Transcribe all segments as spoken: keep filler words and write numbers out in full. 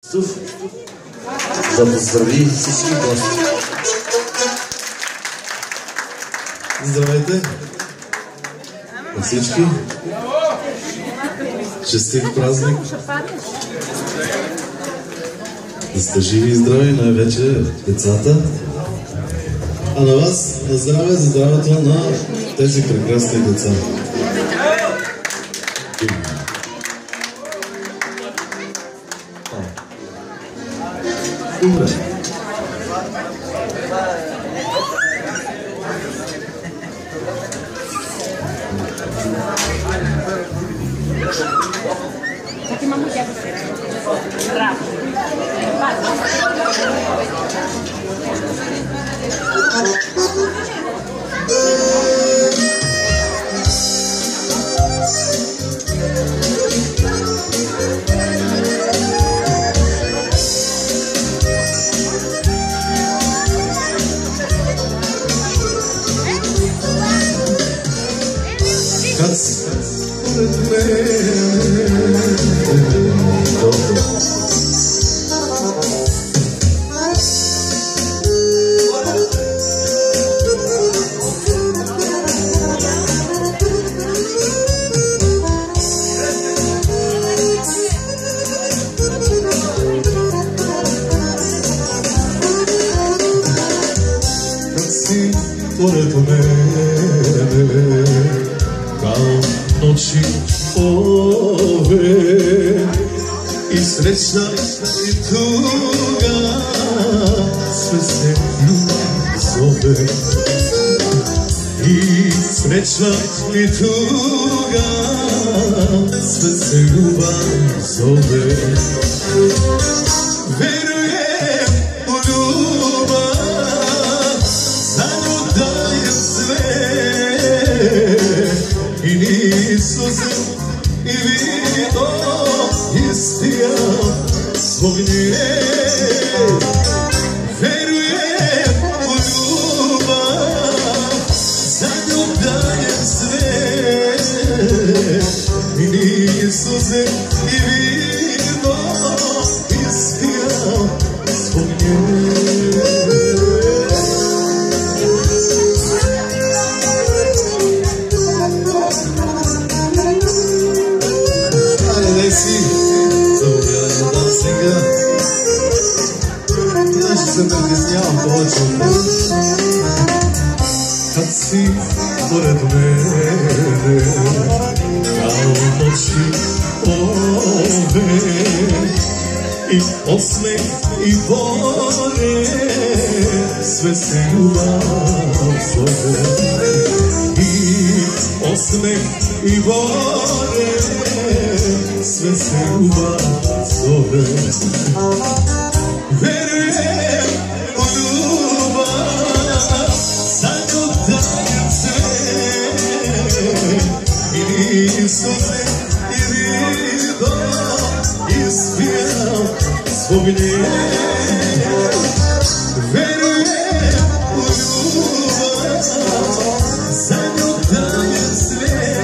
Да поздрави всички гости. Здравейте на всички. Честит празник. Да сте живи и здрави, най-вече децата. А на вас, на здраве, за здравето на тези прекрасни деца. Добре. Aqui uma mulher. Bravo. Sreća i tuga, sve se ljubav zove. I sreća i tuga, sve se ljubav zove. Verujem u ljubav, za nju dajem sve. I nisu se i vino istijam zbog nje. Verujem u ljubav, za nju dajem sve. I nisu se i vino istijam zbog nje. Kad si pored mene, kao noći ove, i osmeh i bore, sve se ljubav zove. I osmeh i bore, sve se ljubav zove. Verujem u ljubav, za nju dajem sve. I nisu se i vino ispijam zbog nje. Verujem u ljubav, za nju dajem sve.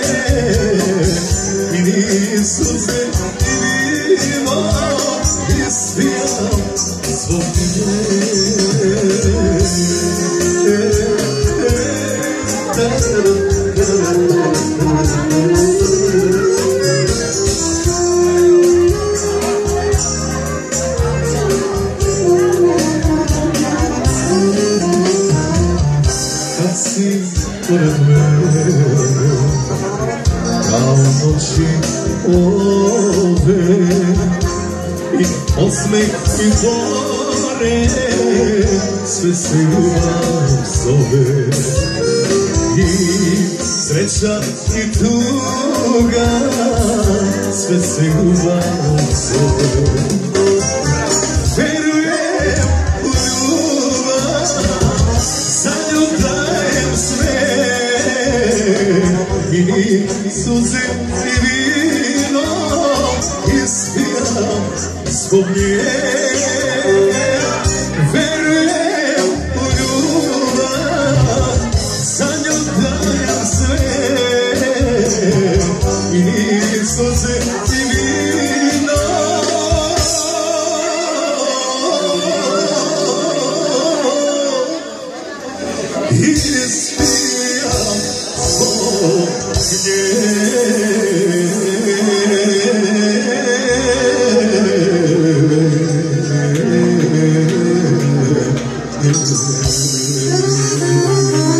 I nisu se i vino ispijam zbog nje. Kad si pored mene, kao noći ove, i osmeh i bore, sve se ljubav zove. I sreća i tuga, sve se ljubav zove. Verujem u ljubav, za nju dajem sve. I suze i vino ispijam zbog nje. Verujem u ljubav, za nju dajem sve. I suze i vino ispijam zbog nje.